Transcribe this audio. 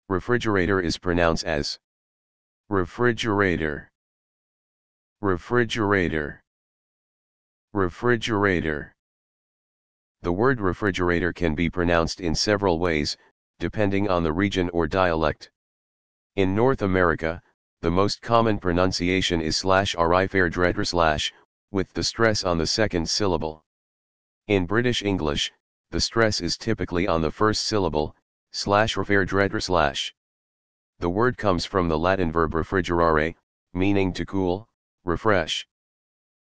Refrigerator is pronounced as refrigerator, refrigerator, refrigerator. The word refrigerator can be pronounced in several ways, depending on the region or dialect. In North America, the most common pronunciation is /rɪffrɪdʒəreɪtər/, with the stress on the second syllable. In British English, the stress is typically on the first syllable, /rɪffrɪdʒəreɪtər/. The word comes from the Latin verb refrigerare, meaning to cool, refresh.